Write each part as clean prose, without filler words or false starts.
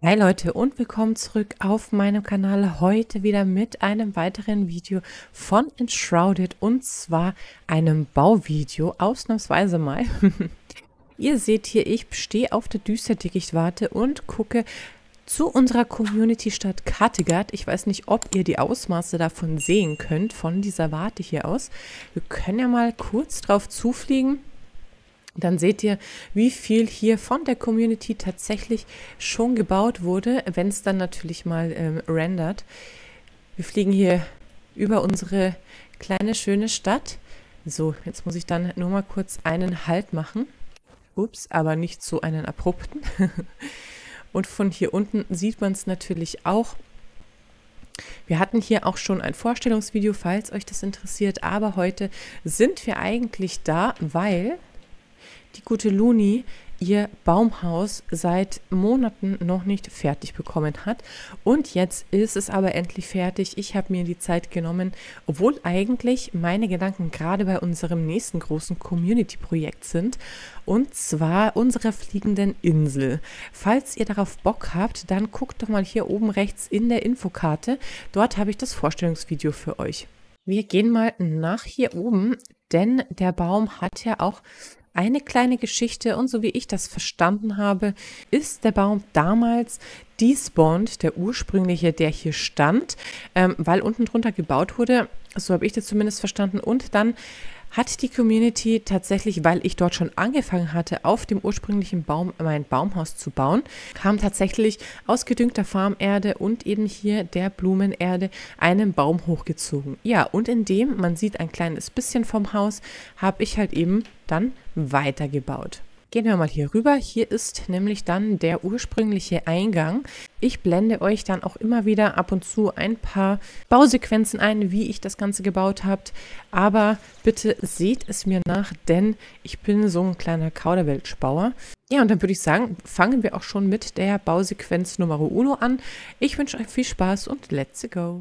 Hi Leute und willkommen zurück auf meinem Kanal. Heute wieder mit einem weiteren Video von Enshrouded und zwar einem Bauvideo, ausnahmsweise mal. Ihr seht hier, ich stehe auf der Düsterdickicht-Warte und gucke zu unserer Community-Stadt Kattegat. Ich weiß nicht, ob ihr die Ausmaße davon sehen könnt, von dieser Warte hier aus. Wir können ja mal kurz drauf zufliegen. Dann seht ihr, wie viel hier von der Community tatsächlich schon gebaut wurde, wenn es dann natürlich mal rendert. Wir fliegen hier über unsere kleine, schöne Stadt. So, jetzt muss ich dann nur mal kurz einen Halt machen. Ups, aber nicht so einen abrupten. Und von hier unten sieht man es natürlich auch. Wir hatten hier auch schon ein Vorstellungsvideo, falls euch das interessiert. Aber heute sind wir eigentlich da, weil die gute Luni ihr Baumhaus seit Monaten noch nicht fertig bekommen hat. Und jetzt ist es aber endlich fertig. Ich habe mir die Zeit genommen, obwohl eigentlich meine Gedanken gerade bei unserem nächsten großen Community-Projekt sind. Und zwar unserer fliegenden Insel. Falls ihr darauf Bock habt, dann guckt doch mal hier oben rechts in der Infokarte. Dort habe ich das Vorstellungsvideo für euch. Wir gehen mal nach hier oben, denn der Baum hat ja auch eine kleine Geschichte und so wie ich das verstanden habe, ist der Baum damals despawned, der ursprüngliche, der hier stand, weil unten drunter gebaut wurde, so habe ich das zumindest verstanden, und dann hat die Community tatsächlich, weil ich dort schon angefangen hatte, auf dem ursprünglichen Baum mein Baumhaus zu bauen, kam tatsächlich aus gedüngter Farmerde und eben hier der Blumenerde einen Baum hochgezogen. Ja, und in dem, man sieht ein kleines bisschen vom Haus, habe ich halt eben dann weitergebaut. Gehen wir mal hier rüber. Hier ist nämlich dann der ursprüngliche Eingang. Ich blende euch dann auch immer wieder ab und zu ein paar Bausequenzen ein, wie ich das Ganze gebaut habe. Aber bitte seht es mir nach, denn ich bin so ein kleiner Kauderwelsch-Bauer. Ja, und dann würde ich sagen, fangen wir auch schon mit der Bausequenz Nummer 1 an. Ich wünsche euch viel Spaß und let's go!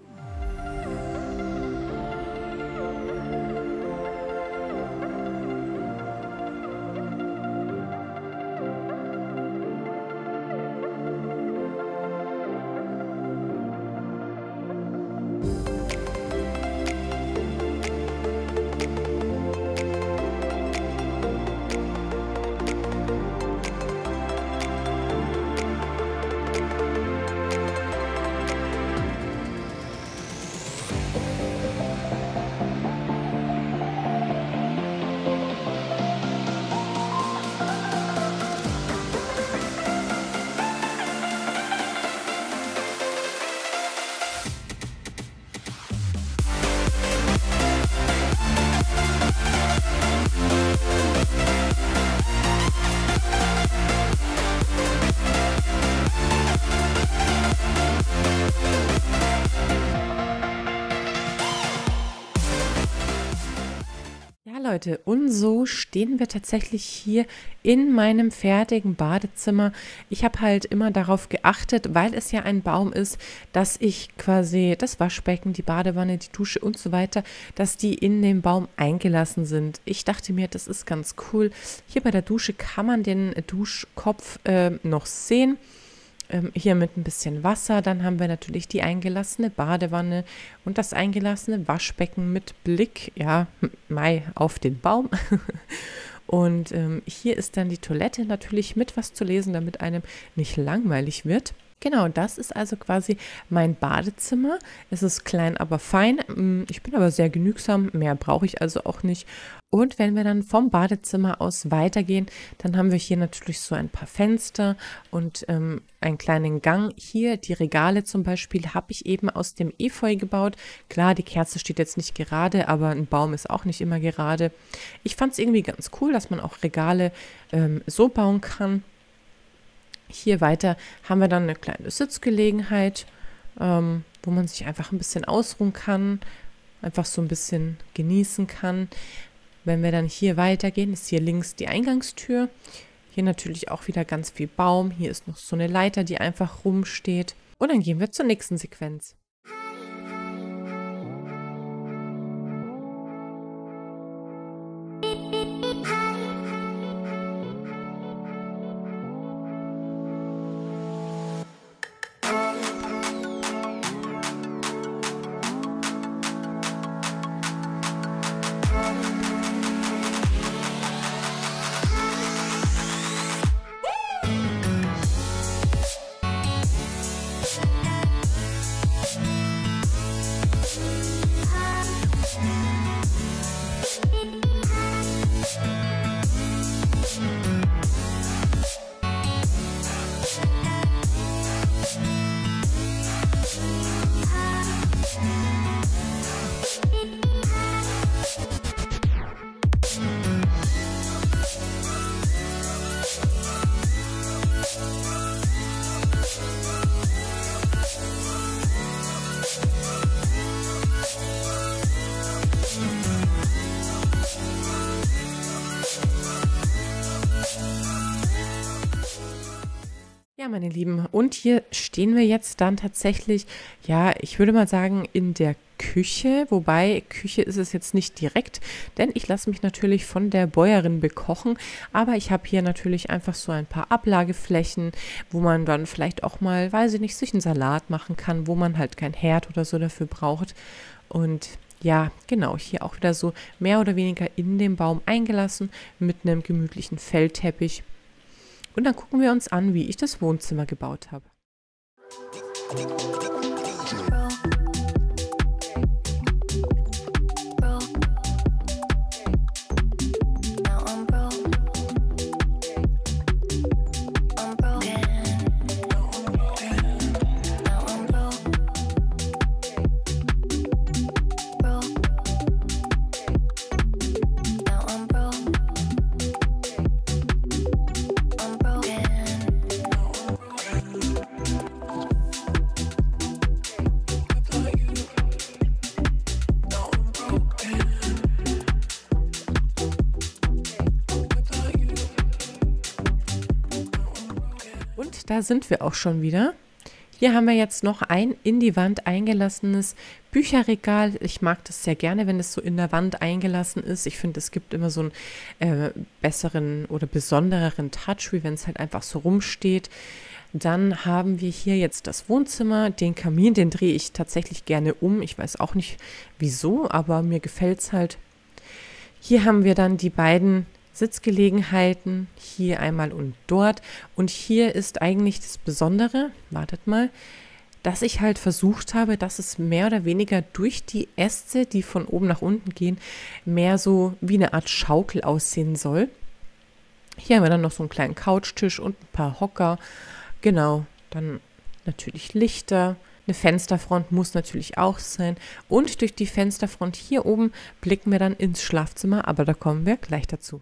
Leute, und so stehen wir tatsächlich hier in meinem fertigen Badezimmer. Ich habe halt immer darauf geachtet, weil es ja ein Baum ist, dass ich quasi das Waschbecken, die Badewanne, die Dusche und so weiter, dass die in den Baum eingelassen sind. Ich dachte mir, das ist ganz cool. Hier bei der Dusche kann man den Duschkopf noch sehen. Hier mit ein bisschen Wasser, dann haben wir natürlich die eingelassene Badewanne und das eingelassene Waschbecken mit Blick, ja, auf den Baum. Und hier ist dann die Toilette natürlich mit was zu lesen, damit einem nicht langweilig wird. Genau, das ist also quasi mein Badezimmer. Es ist klein, aber fein. Ich bin aber sehr genügsam, mehr brauche ich also auch nicht. Und wenn wir dann vom Badezimmer aus weitergehen, dann haben wir hier natürlich so ein paar Fenster und einen kleinen Gang. Hier die Regale zum Beispiel habe ich eben aus dem Efeu gebaut. Klar, die Kerze steht jetzt nicht gerade, aber ein Baum ist auch nicht immer gerade. Ich fand es irgendwie ganz cool, dass man auch Regale so bauen kann. Hier weiter haben wir dann eine kleine Sitzgelegenheit, wo man sich einfach ein bisschen ausruhen kann, einfach so ein bisschen genießen kann. Wenn wir dann hier weitergehen, ist hier links die Eingangstür. Hier natürlich auch wieder ganz viel Baum. Hier ist noch so eine Leiter, die einfach rumsteht. Und dann gehen wir zur nächsten Sequenz. So, meine Lieben, und hier stehen wir jetzt dann tatsächlich, ja, ich würde mal sagen, in der Küche, wobei Küche ist es jetzt nicht direkt, denn ich lasse mich natürlich von der Bäuerin bekochen, aber ich habe hier natürlich einfach so ein paar Ablageflächen, wo man dann vielleicht auch mal, weiß ich nicht, sich einen Salat machen kann, wo man halt kein Herd oder so dafür braucht. Und ja, genau, hier auch wieder so mehr oder weniger in den Baum eingelassen mit einem gemütlichen Fellteppich. Und dann gucken wir uns an, wie ich das Wohnzimmer gebaut habe. Und da sind wir auch schon wieder. Hier haben wir jetzt noch ein in die Wand eingelassenes Bücherregal. Ich mag das sehr gerne, wenn es so in der Wand eingelassen ist. Ich finde, es gibt immer so einen besseren oder besondereren Touch, wie wenn es halt einfach so rumsteht. Dann haben wir hier jetzt das Wohnzimmer. Den Kamin, den drehe ich tatsächlich gerne um. Ich weiß auch nicht wieso, aber mir gefällt es halt. Hier haben wir dann die beiden Sitzgelegenheiten, hier einmal und dort. Und hier ist eigentlich das Besondere, wartet mal, dass ich halt versucht habe, dass es mehr oder weniger durch die Äste, die von oben nach unten gehen, mehr so wie eine Art Schaukel aussehen soll. Hier haben wir dann noch so einen kleinen Couchtisch und ein paar Hocker. Genau, dann natürlich Lichter. Eine Fensterfront muss natürlich auch sein. Und durch die Fensterfront hier oben blicken wir dann ins Schlafzimmer, aber da kommen wir gleich dazu.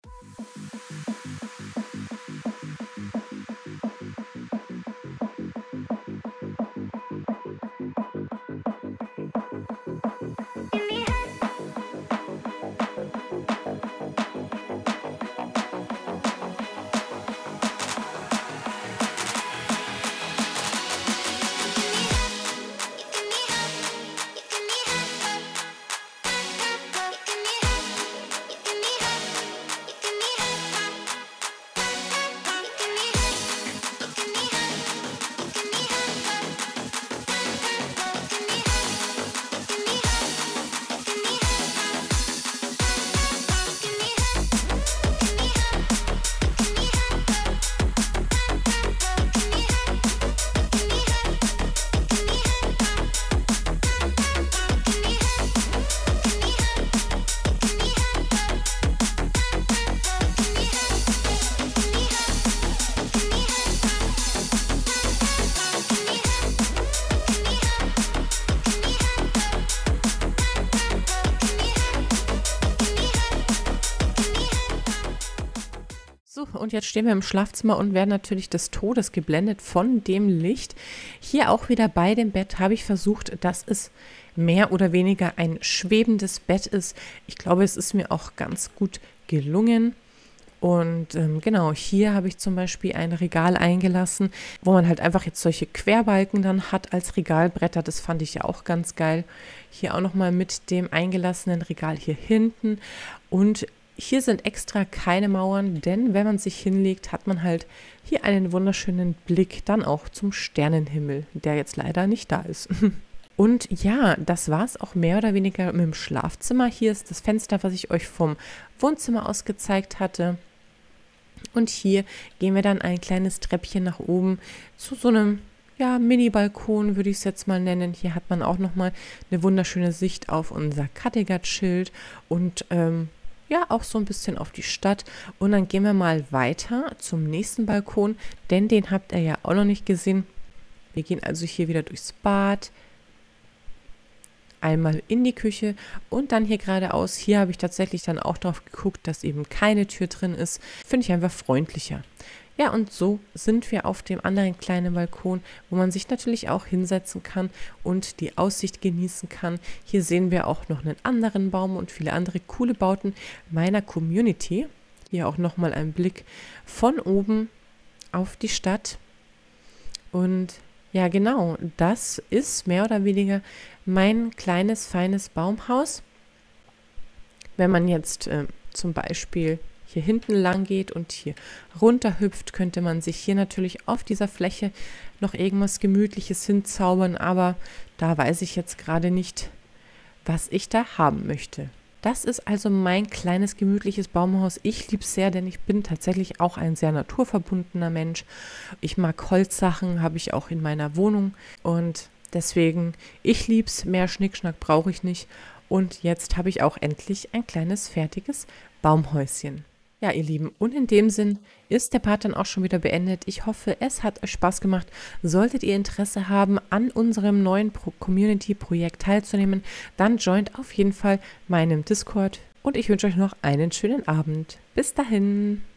So, und jetzt stehen wir im Schlafzimmer und werden natürlich des Todes geblendet von dem Licht. Hier auch wieder bei dem Bett habe ich versucht, dass es mehr oder weniger ein schwebendes Bett ist. Ich glaube, es ist mir auch ganz gut gelungen. Und genau, hier habe ich zum Beispiel ein Regal eingelassen, wo man halt einfach jetzt solche Querbalken dann hat als Regalbretter. Das fand ich ja auch ganz geil. Hier auch nochmal mit dem eingelassenen Regal hier hinten. Und hier sind extra keine Mauern, denn wenn man sich hinlegt, hat man halt hier einen wunderschönen Blick dann auch zum Sternenhimmel, der jetzt leider nicht da ist. Und ja, das war es auch mehr oder weniger mit dem Schlafzimmer. Hier ist das Fenster, was ich euch vom Wohnzimmer aus gezeigt hatte. Und hier gehen wir dann ein kleines Treppchen nach oben zu so einem, ja, Mini-Balkon, würde ich es jetzt mal nennen. Hier hat man auch nochmal eine wunderschöne Sicht auf unser Kattegat-Schild und ja, auch so ein bisschen auf die Stadt. Und dann gehen wir mal weiter zum nächsten Balkon, denn den habt ihr ja auch noch nicht gesehen. Wir gehen also hier wieder durchs Bad, einmal in die Küche und dann hier geradeaus. Hier habe ich tatsächlich dann auch drauf geguckt, dass eben keine Tür drin ist. Finde ich einfach freundlicher. Ja, und so sind wir auf dem anderen kleinen Balkon, wo man sich natürlich auch hinsetzen kann und die Aussicht genießen kann. Hier sehen wir auch noch einen anderen Baum und viele andere coole Bauten meiner Community. Hier auch nochmal ein Blick von oben auf die Stadt. Und ja, genau, das ist mehr oder weniger mein kleines, feines Baumhaus. Wenn man jetzt zum Beispiel hier hinten lang geht und hier runter hüpft, könnte man sich hier natürlich auf dieser Fläche noch irgendwas Gemütliches hinzaubern, aber da weiß ich jetzt gerade nicht, was ich da haben möchte. Das ist also mein kleines gemütliches Baumhaus. Ich liebe es sehr, denn ich bin tatsächlich auch ein sehr naturverbundener Mensch. Ich mag Holzsachen, habe ich auch in meiner Wohnung und deswegen, ich liebe es, mehr Schnickschnack brauche ich nicht. Und jetzt habe ich auch endlich ein kleines fertiges Baumhäuschen. Ja, ihr Lieben, und in dem Sinn ist der Part dann auch schon wieder beendet. Ich hoffe, es hat euch Spaß gemacht. Solltet ihr Interesse haben, an unserem neuen Community-Projekt teilzunehmen, dann joint auf jeden Fall meinem Discord. Und ich wünsche euch noch einen schönen Abend. Bis dahin.